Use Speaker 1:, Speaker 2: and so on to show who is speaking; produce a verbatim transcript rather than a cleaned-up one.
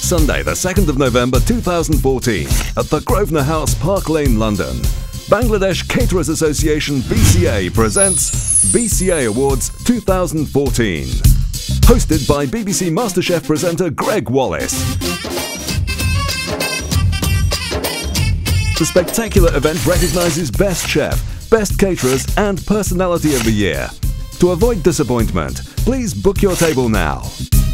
Speaker 1: Sunday, the second of November two thousand fourteen, at the Grosvenor House, Park Lane, London. Bangladesh Caterers Association B C A presents B C A Awards two thousand fourteen. Hosted by B B C MasterChef presenter Greg Wallace. The spectacular event recognises Best Chef, Best Caterers and Personality of the Year. To avoid disappointment, please book your table now.